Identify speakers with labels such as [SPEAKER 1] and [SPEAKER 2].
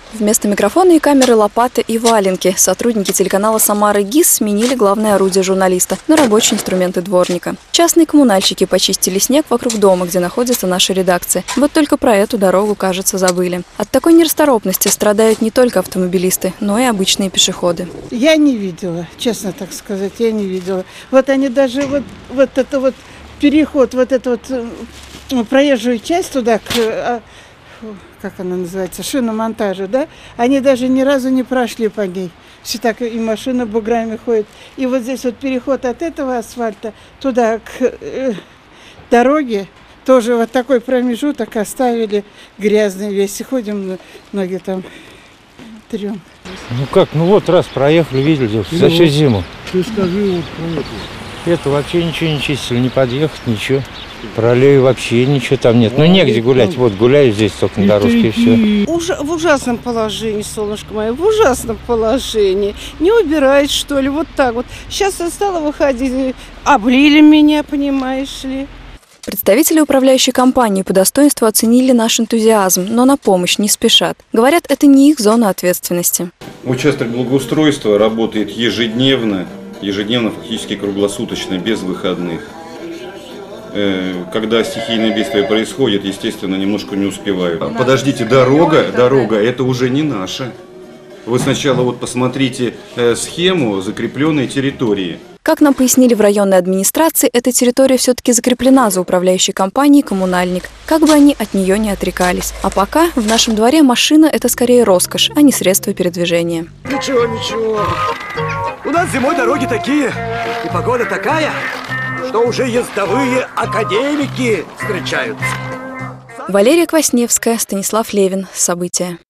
[SPEAKER 1] Вместо микрофона и камеры лопаты и валенки. Сотрудники телеканала «Самара» ГИС сменили главное орудие журналиста на рабочие инструменты дворника. Частные коммунальщики почистили снег вокруг дома, где находится наша редакция. Вот только про эту дорогу, кажется, забыли. От такой нерасторопности страдают не только автомобилисты, но и обычные пешеходы.
[SPEAKER 2] Я не видела, честно так сказать, я не видела. Вот они даже вот это вот переход, вот эту вот проезжую часть туда, как она называется, шиномонтажа, да, они даже ни разу не прошли по ней. Все так и машина буграми ходит. И вот здесь вот переход от этого асфальта туда к дороге, тоже вот такой промежуток оставили грязный весь. И ходим, ноги там трем.
[SPEAKER 3] Ну как, ну вот раз проехали, видели, за всю зиму.
[SPEAKER 4] Ты скажи, вот проехали.
[SPEAKER 3] Это вообще ничего не чистили, не подъехать, ничего. Про аллею вообще ничего там нет. Ну негде гулять, вот гуляю здесь только на дорожке и все.
[SPEAKER 5] В ужасном положении, солнышко мое, в ужасном положении. Не убирает, что ли, вот так вот. Сейчас я стала выходить, облили меня, понимаешь ли.
[SPEAKER 1] Представители управляющей компании по достоинству оценили наш энтузиазм, но на помощь не спешат. Говорят, это не их зона ответственности.
[SPEAKER 6] Участок благоустройства работает ежедневно, фактически круглосуточно, без выходных. Когда стихийное бедствие происходит, естественно, немножко не успеваю. Подождите, дорога, это уже не наша. Вы сначала вот посмотрите схему закрепленной территории.
[SPEAKER 1] Как нам пояснили в районной администрации, эта территория все-таки закреплена за управляющей компанией «Коммунальник», как бы они от нее не отрекались. А пока в нашем дворе машина – это скорее роскошь, а не средство передвижения.
[SPEAKER 7] Ничего. У нас зимой дороги такие, и погода такая, что уже ездовые академики встречаются.
[SPEAKER 1] Валерия Квасневская, Станислав Левин. События.